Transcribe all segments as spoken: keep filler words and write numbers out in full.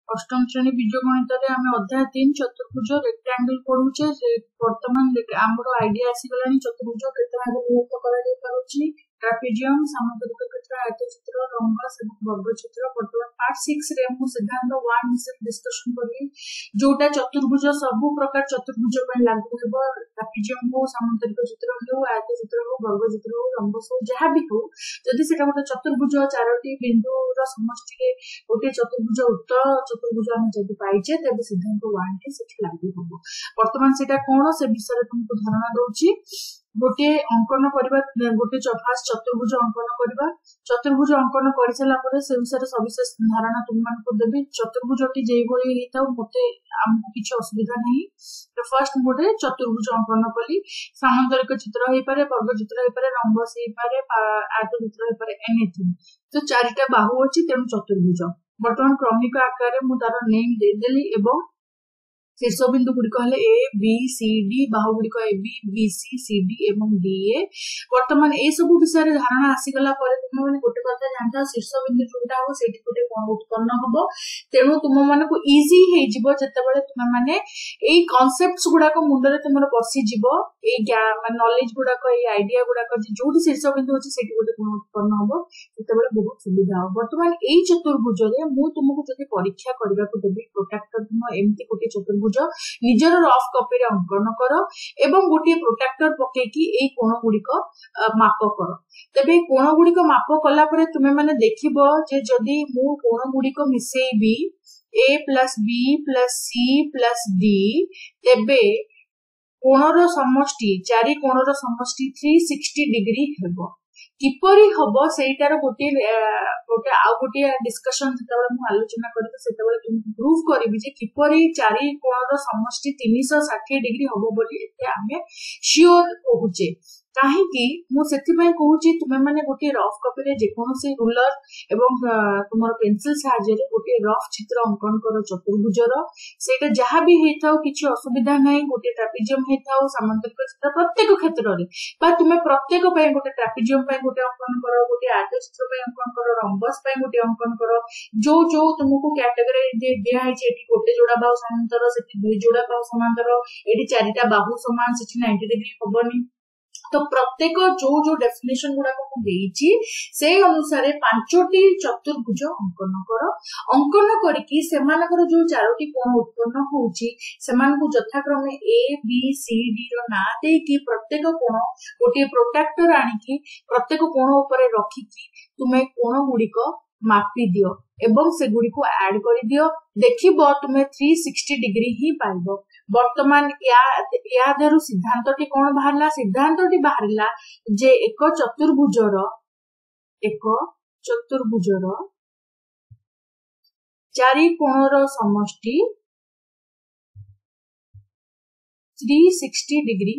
अष्टम श्रेणी बीजगणित आम अध्याय तीन चतुर्भुज रेक्टांगल पढ़ुचे। बर्तमान आमर आइडिया आसीगला चतुर्भुज केते भाग विभक्त करा पारुछि। ट्रापेजियम, सामुद्रिक क्षेत्र, आयतचित्र, रंबस और वर्गचित्र। बर्तमान पार्ट सिक्स रे मु सिद्धांत वन विषय डिस्कशन करी जोटा चतुर्भुज सब प्रकार चतुर्भुज पे लागू हेबो। ट्रापेजियम हो, सामुद्रिक चित्र हो, आयतचित्र हो, वर्गचित्र हो, रंबस हो, जहाँ भी हो, जदि सेटा गोटे चतुर्भुज चारोटी बिंदुर समष्टि रे गोटे चतुर्भुज उत्तर चतुर्भुज हम जदि पाइचे तेबे सिद्धांत वन टी सेठी लागू हेबो। वर्तमान सेटा कोन से विषय रे तुमको धारणा दउची। गोटे अंकन करबा, गोटे फास्ट चतुर्भुज अंकन करबा। चतुर्भुज अंकन कर सारा पर से विषय सविशेष धारणा तुम मानक देबी। चतुर्भुजटी जे भली हेताउ मते हमको किछि असुविधा नहीं। तो फर्स्ट गोटे चतुर्भुज अंकन कली। सामांतरिक चित्र हे पारे, वर्ग चित्र हे पारे, रंबस हे पारे, आयत चित्र हे पारे, एनीथिंग। तो चारिटा बाहु अछि तेनु चतुर्भुज। वर्तमान क्रमिक आकार मु तार नेम दे देली एवं शीर्ष बिंदु गुड़िक हेले ए बी सी डी, बाहु गुड़िक A B B C C D एवं डी ए। वर्तमान ए सब विषय धारणा आसीगला पर तुम माने गोटे कथा जानता शीर्ष बिंदु जोटा हो सेठी गोटे कोण उत्पन्न हबो। तेनु तुम मानको इजी हे जिवो जतेबेले तुम माने एई कांसेप्ट्स गुडाक मुंडरे तुमर बसी जिवो। एई माने नॉलेज गुडाक एई आइडिया गुडाक जोटी शीर्ष बिंदु होची सेठी गोटे कोण उत्पन्न हबो, जतेबेले बहुत सुविधा हो। वर्तमान एई चतुर्भुज रे मु तुमको जदि परीक्षा करबा को देबी प्रोट्रैक्टर तुम एम्ति गोटे चतुर्भुज निजर रफ कॉपी रे अंकन करो एवं गोटे प्रोट्रैक्टर पकेकी एई कोण गुड़िक माप करो। तेबे कोण गुड़िक माप कला परे तुमे माने देखिबो जे जदि मु कोण गुड़िक मिसेइबी a plus b plus c plus d तेबे कोणर समष्टि चारि कोणर समष्टि तीन सौ साठ डिग्री हेबो। किपरि हबो सेटार गोटे गोटे आ गोटे डिस्कशन जतबे मु आलोचना करबे सेतबे तुम प्रूव करबी जे किपरि चारि कोणर समष्टि तीन सौ साठ डिग्री हबो बोली एते आमे श्योर कहूचे। काहे कि मु सेति पय कहूची तुमे माने गोटे रफ कॉपी रे जे कोनोसी रूलर एवं तुमर पेंसिल सहायता रे गोटे रफ चित्र अंकन करो चतुर्भुजर। सेटा जहाँ भी हेथाउ किछि असुविधा नै। गोटे ट्रापेजियम हेथाउ, सामांतरिक चित्र प्रत्येक क्षेत्र रे बा तुमे प्रत्येक पय गोटे ट्रापेजियम पय गोटे अंकन करो, गोटे आयतचित्र पय अंकन करो, रंबस पय गोटे अंकन करो। जो जो तुमको कैटेगरी जे दिया है एठी गोटे जोड़ा बाहु समांतर, सेठी दुई जोड़ा बाहु समांतर, एठी चारिटा बाहु समान, सेठी नब्बे डिग्री हबनी। तो प्रत्येक जो जो डेफिनेशन गुडा को देइची से अनुसार पांचटी चतुर्भुज अंकन करो। अंकन करके सेमानकर जो चारोटी कोण उत्पन्न होउची सेमानकु यथाक्रमे ए बी सी डी रो ना देकी प्रत्येक कोण गोटे प्रोट्रैक्टर आनिकी प्रत्येक कोण ऊपर रखिकी तुमे कोण गुड़िक मापी दियो एवं से गुड़िक ऐड कर दियो। देखिबो तुमे तीन सौ साठ डिग्री ही पाइबो। वर्तमान या या देरु सिद्धांतटी कोन बाहरला? सिद्धांतटी बाहरला जे एक चतुर्भुजर एक चतुर्भुजर चारि कोणर समष्टि तीन सौ साठ degree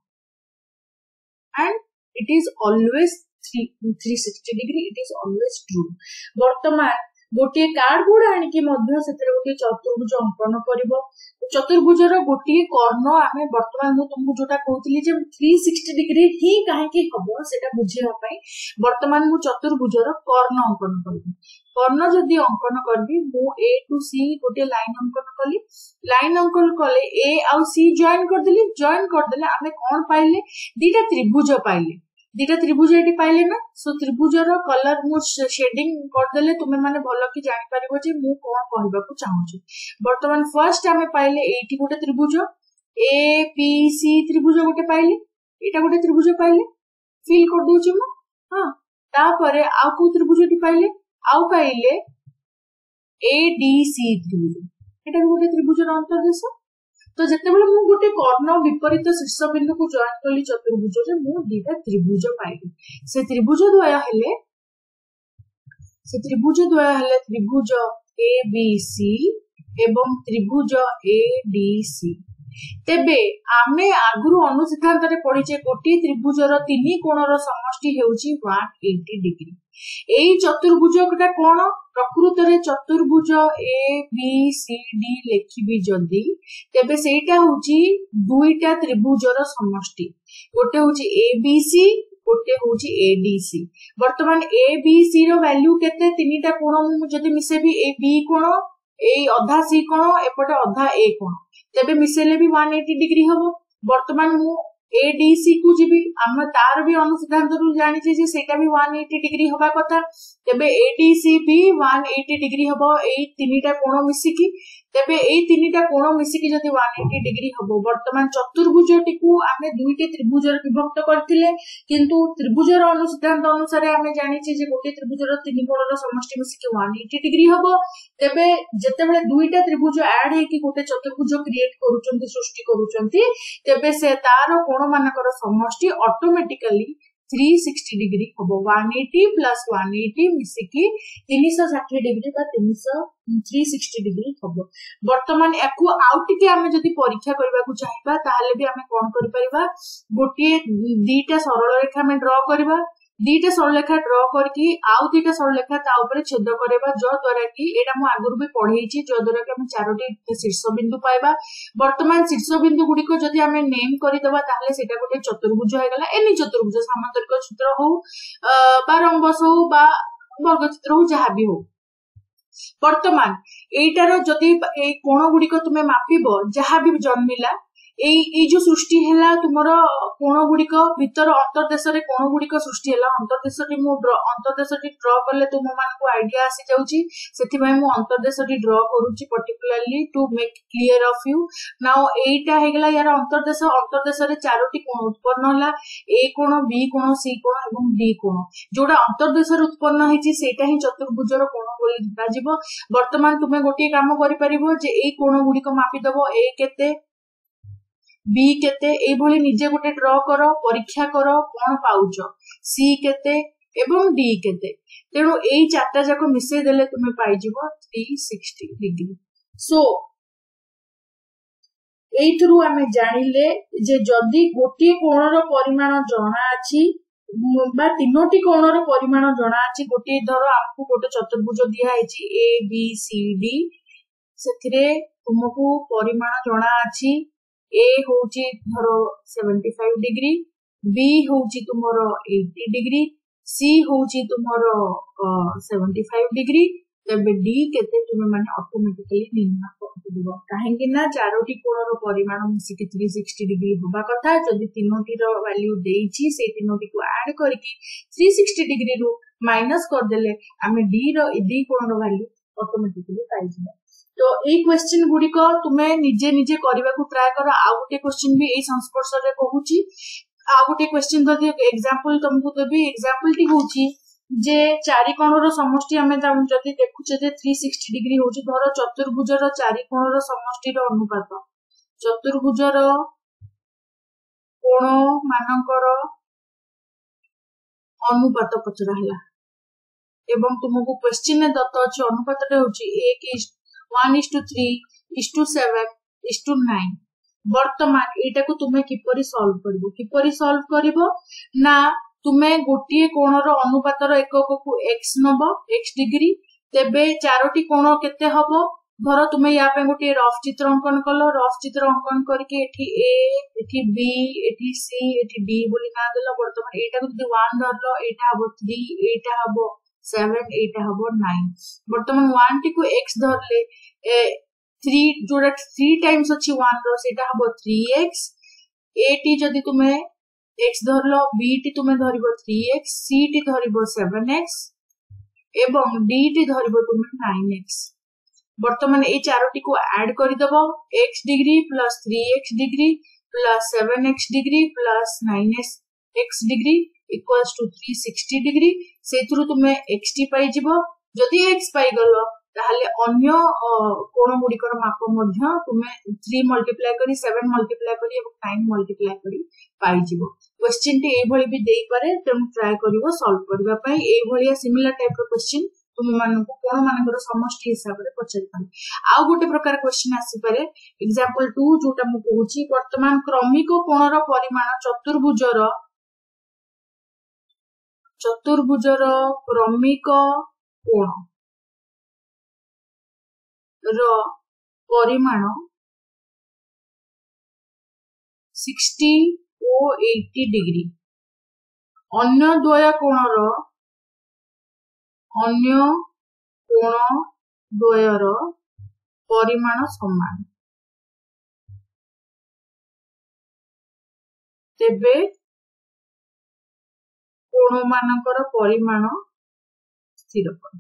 and it is always तीन सौ साठ degree, it is always true. वर्तमान गोटे कार्डबोर्ड आनिकी मध्य सेतरे गोटे चतुर्भुज अंकन करिवो। चतुर्भुजर गोटे कर्ण आमे वर्तमान मु तुमको जोटा कहउतली जे तीन सौ साठ डिग्री ही काहे के हबो सेटा बुझिया पई वर्तमान मु चतुर्भुजर कर्ण अंकन करबी। कर्ण जदि अंकन करबी मु ए टू सी गोटे लाइन अंकन कली। लाइन अंकन कले ए आ सी जॉइन कर देली। जॉइन कर देले आमे कोन पाइले? दीटा त्रिभुज पाइले। दीटा त्रिभुज एटी पाइले ना। सो त्रिभुजर कलर मु शेडिंग कर देले तुमे माने भलो कि जानि परिबो जे मु कोन कहबा को चाहू छी। वर्तमान फर्स्ट आमे पाइले एटी गोटे त्रिभुज ए पी सी त्रिभुज गोटे पाइले, एटा गोटे त्रिभुज पाइले, फिल कर दोची मु। हां तापरे आ को त्रिभुजटी पाइले, आउ पाइले ए डी सी त्रिभुज, एटा गोटे त्रिभुजर अंतर्देश। तो जेतेबेले मु गोटे कर्ण विपरीत शीर्ष बिंदु को जॉइन कली चतुर्भुज रे मु दीटा त्रिभुज पाइली। से त्रिभुज द्वय हेले से त्रिभुज द्वय हेले त्रिभुज ए बी सी एवं त्रिभुज ए डी सी। तेबे आमे आगुरु अनुसिद्धांत रे पढिचे गोटे त्रिभुजर तीन कोणर समष्टि हेउची एक सौ अस्सी डिग्री। एई चतुर्भुजटा कोन? प्रकृत रे चतुर्भुज ए बी सी डी लेखिबी जदी तेबे सेटा होची दुईटा त्रिभुजर समष्टि। गोटे होची ए बी सी, गोटे होची ए डी सी। वर्तमान A B C row value केते? तीनटा कोण मु जदी मिसेबी ए बी कोण एई अधा सी कोण एपटे अधा ए कोण तेबे मिसेले भी वन एटी डिग्री हबो वर्तमान मु ए डी सी को जीवी आम तार भी अनुसिद्धांत रु जानी जे सेटा भी वन एटी डिग्री हबा कथा तेबे ए डी सी भी वन एटी डिग्री हबो एई तीनटा कोण मिसिकी तेबे एई तीनटा कोण मिसिकी जदि वन एटी डिग्री हबो वर्तमान चतुर्भुजटी को आमे दुईटे त्रिभुजर विभक्त करथिले किंतु त्रिभुजर अनुसिद्धांत अनुसार आमे जानि छि जे गोटे त्रिभुजर तीन कोणर समष्टि मिसिकी वन एटी डिग्री हबो तेबे जेतेबेले दुईटा त्रिभुज ऐड हेकी गोटे चतुर्भुज क्रिएट करूचंती सृष्टि करूचंती तेबे से तार कोण मानकर समष्टि ऑटोमेटिकली थ्री सिक्सटी डिग्री हबो one eighty plus one eighty मिसिकी तीन सौ साठ डिग्री बा तीन सौ थ्री सिक्सटी डिग्री हबो वर्तमान याकू आउ टिके आमे जदि परीक्षा करबा को चाहिबा ताहाले भी आमे कोन करि परिबा गोटे दीटा सरल रेखा में ड्रा करबा दीटा सरल रेखा ड्रा करके आउ दीटा सरल रेखा ता ऊपर छेद करबा जो द्वारा कि एटा मु आगुर भी पढेछि जो द्वारा कि हम चारोटी शीर्ष बिंदु पाइबा वर्तमान शीर्ष बिंदु गुडी को जदि हमें नेम करि दबा ताहले सेटा गोटे चतुर्भुज हो गेला एनी चतुर्भुज समांतरिक चित्र हो बा रंबस हो बा वर्ग चित्र हो जहा भी हो वर्तमान एटार जदि ए कोण गुडी को तुमे मापिबो जहा भी जन्मिला एई ए जो सृष्टि हैला तुमरो कोण गुडी को भीतर अंतर्देश रे कोण गुडी को सृष्टि हैला अंतर्देश रे मु अंतर्देश रे ड्रा करले तुम मान को आईडिया आसी जाउची सेति भाई मु अंतर्देश रे ड्रा करूची particularly to make clear of you now एटा हे गेला यार अंतर्देश अंतर्देश रे चारोटी कोण उत्पन्न होला ए कोण बी कोण सी कोण एवं डी कोण जोडा अंतर्देश रे उत्पन्न हेची सेटा ही चतुर्भुजर कोण बोली दिबाजिबो वर्तमान तुमे गोटी काम करि परिबो जे ए कोण गुडी को मापि दबो ए केते बी केते ए भली निजे गोटे ड्रा करो परीक्षा करो कोन पाउच सी केते एवं डी केते तेणु एई चारटा जाको मिसे देले तुमे पाई जिवो थ्री सिक्सटी डिग्री सो एइथरु आमे जानिले जे जदी गोटी कोणर परिमाण जणा अछि बा तीनोटी कोणर परिमाण जणा अछि गोटी धरो आपको गोटे चतुर्भुज दिया हेछि ए बी सी डी सेथिरे तुमको परिमाण जणा अछि ए होची धरो पचहत्तर डिग्री बी होची तुमरो अस्सी डिग्री सी होची तुमरो पचहत्तर डिग्री तबे डी केते तुमे माने ऑटोमेटिकली निर्णय कर दिबो काहे कि ना चारोटी कोणर परिमाण मिसी के तीन सौ साठ डिग्री होबा कथा जदी तीनोटी रो वैल्यू देइची से तीनोटी को ऐड करके तीन सौ साठ डिग्री रो माइनस कर देले हमें डी रो डी कोणर वैल्यू ऑटोमेटिकली पाइ जिवो तो ए क्वेश्चन गुडी को तुमे निजे निजे करबा को ट्राई करो आ गुटे क्वेश्चन भी ए संस्पर्श रे कहूची आ गुटे क्वेश्चन दे एग्जांपल तुमको देबी एग्जांपल टी होची जे चारि कोणर समष्टि हमें जदी देखुचे जे तीन सौ साठ डिग्री होची धरो चतुर्भुजर चारि कोणर समष्टि रो अनुपात चतुर्भुजर कोण मानकर अनुपात पचरा हला एवं तुमको क्वेश्चन ने दत्त अछि अनुपात रे होची एक one is two three is two seven is two nine वर्तमान एटा को तुमे किपरि सॉल्व करबो किपरि सॉल्व करबो ना तुमे गोटिए कोणर अनुपातर एकक को x नबो x डिग्री तेबे चारोटी कोण केते हबो धरो तुमे या पे गोटिए रफ चित्र अंकन कलो रफ चित्र अंकन करके एठी a एठी b एठी c एठी d बोली ना देलो वर्तमान एटा को वन धरलो एटा हबो तीन एटा हबो सेवन एटा हबो नाइन वर्तमान वन टी को x धरले ए थ्री जोड़ा थ्री टाइम्स अछि वन रो सेटा हबो थ्री एक्स ए टी जदी तुमे x धरलो b टी तुमे धरिबो थ्री एक्स c टी धरिबो सेवन एक्स एवं d टी धरिबो तुमे नाइन एक्स वर्तमान ए चारोटी को ऐड करि दबो x degree plus three X degree plus seven X degree plus nine X degree equals to तीन सौ साठ डिग्री सेथुरु तुमे x टी पाई जिवो जदी x पाई गलो ताहले अन्य कोण गुडिकर माप मध्य तुमे तीन मल्टीप्लाई करी सात मल्टीप्लाई करी एवं नौ मल्टीप्लाई करी पाई जिवो क्वेश्चन टी ए भली भी देई पारे तुम ट्राई करिवो सॉल्व करबा पई ए भलिया सिमिलर टाइप रो क्वेश्चन तुम मानको कोण मानकर समष्टि हिसाब रे पचर पारे आ गोटे प्रकार क्वेश्चन आसी पारे एग्जांपल टू जोटा मु कहूची वर्तमान क्रमिक कोणर परिमाण चतुर्भुजर चतुर्भुजर क्रमिक कोण रो परिमाण साठ ओ अस्सी डिग्री अन्य द्वय कोणर अन्य कोण द्वयर परिमाण समान तेबे कोण मानकर परिमाण स्थिर कर।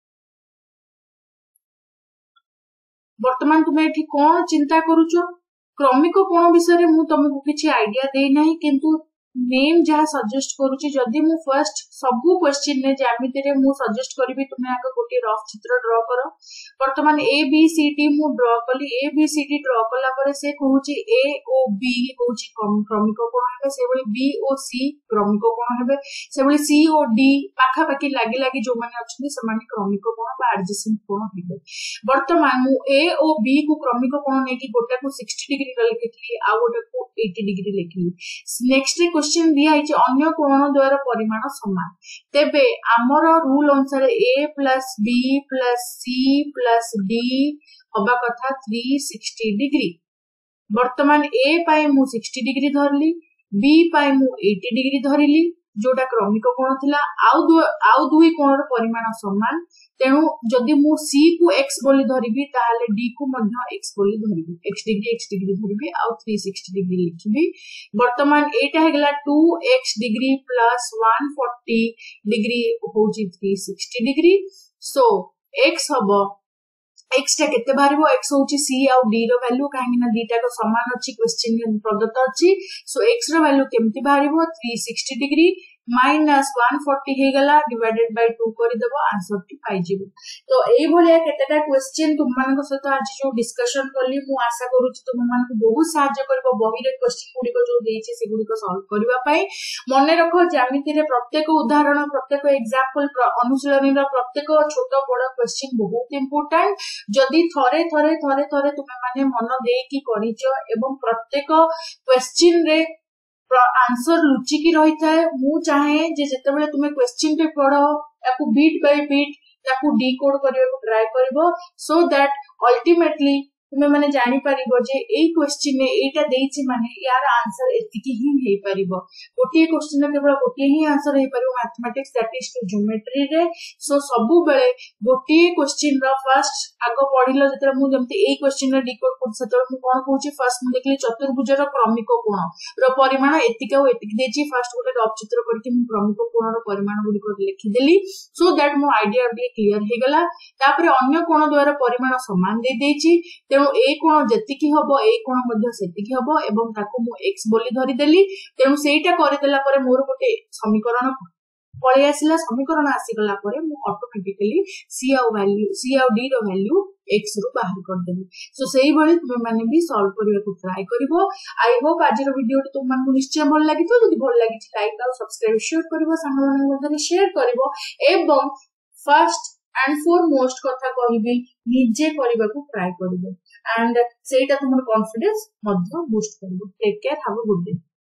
वर्तमान तुम्हें एठी कौन चिंता करूछ क्रमिक कोण विषय मु तुमको किछि आइडिया दे नाही किंतु मेन जहाँ सजेस्ट करूची जदि मु फर्स्ट सबु क्वेश्चन ने ज्यामिति रे मु सजेस्ट करबी तुमे आगे गोटे रफ चित्र ड्रा करो। वर्तमान ए बी सी डी मु ड्रा कली A B C D draw कला परे से कहूची ए ओ बी कहूची क्रमिक कोण हेबे से बळी बी ओ सी क्रमिक कोण हेबे से बळी सी ओ डी पाखा पाखी लागी लागी जो माने अछनी से माने क्रमिक कोण बा एडजेसेंट कोण हेबे। वर्तमान मु ए ओ बी को क्रमिक कोण ने की गोटा को साठ डिग्री रे लिखितली आ गोटा को अस्सी डिग्री लिखिली। नेक्स्ट क्वेश्चन दिया है अन्य कोण द्वारा परिमाण समान तेबे आमर रूल अनुसार A plus B plus C plus D हवा कथा तीन सौ साठ डिग्री। वर्तमान ए पाए मु साठ डिग्री धरली बी पाए मु अस्सी डिग्री धरली जोटा क्रमिक कोण थिला आउ दु आउ दुई कोणर परिमाण समान तेणु जदि मु सी को x बोली धरिबी ताहाले डी को मध्य x बोली धरिबी x डिग्री x डिग्री धरिबी आउ तीन सौ साठ डिग्री लिखिबी। वर्तमान एटा हेगला टू एक्स डिग्री प्लस एक सौ चालीस डिग्री होची तीन सौ साठ डिग्री सो x हबो x टा केते बारिबो x होची c आउ d रो वैल्यू काहे ना दीटा को समान अछि क्वेश्चन में प्रदत्त अछि सो x रो वैल्यू केमति बारिबो तीन सौ साठ डिग्री माइनस एक सौ चालीस हे गला डिवाइडेड बाय टू करि देबो आंसर टी पाइ जिवो। तो एई भलिया केतेटा क्वेश्चन तुम मानक सहित आज जो डिस्कशन करली मु आशा करूची तुम मानक बहुत सहायता करबो बही रे क्वेश्चन गुडी को जो देछि से गुडी को सॉल्व करबा पई। मने रखो ज्यामिति रे प्रत्येक उदाहरण प्रत्येक एग्जांपल अनुशीलनी रो प्रत्येक छोट बड़ क्वेश्चन बहुत इंपोर्टेंट जदि थरे थरे थरे थरे तुम माने मन देकी करिचो एवं प्रत्येक क्वेश्चन रे आंसर लुचिकी रही थाए मु चाहे जे जेतेबेले तुमे क्वेश्चन पे पढ़ो याकू बीट बाय बीट याकू डिकोड करिया को ट्राई करबो सो दैट अल्टीमेटली तुमे माने जानि परिबो जे एई क्वेश्चन ने एटा देछि माने यार आंसर एतिकी ही हेई परिबो। गोटे क्वेश्चन रे केवल गोटे ही आंसर हेई परिबो mathematics that is to geometry रे सो सबु बेले गोटे क्वेश्चन रो फर्स्ट आगो पढिलो जतरा मु जमते एई क्वेश्चन रे डिकोड कर सतरा मु कोन कहूची फर्स्ट मु देखली चतुर्भुज रो क्रमिक कोण रो परिमाण एतिका ओ एतिकी देछि फर्स्ट गोटे रफ चित्र करके मु क्रमिक कोण रो परिमाण गुडी को लिखि देली सो दैट मो आईडिया बी क्लियर हे गला। तापरे अन्य कोण द्वारा परिमाण समान दे देछि तेणु ए कोण जेतिकी हबो ए कोण मध्ये सेतिकी हबो एवं ताको मु x बोली धरि देली तेणु सेटा करि देला परे मोर गोटे समीकरण पळे आसिला समीकरण आसी गला परे मु ऑटोमेटिकली c आउ वैल्यू c आउ d रो वैल्यू x रु बाहर कर देली। सो सेही भली तुमे माने भी सॉल्व करिया को ट्राई करिवो। आई होप आज रो वीडियो तुम मन को निश्चय भल लागि तो जदि भल लागि लाइक आउ सब्सक्राइब शेयर करिवो संग मन मध्ये शेयर करिवो एवं फर्स्ट एंड फोरमोस्ट कथा कहिबी निजे करिबा को ट्राई करिवो एंड सेटा तुमर कॉन्फिडेंस मध्ये बूस्ट करिवो। Take care have a good day.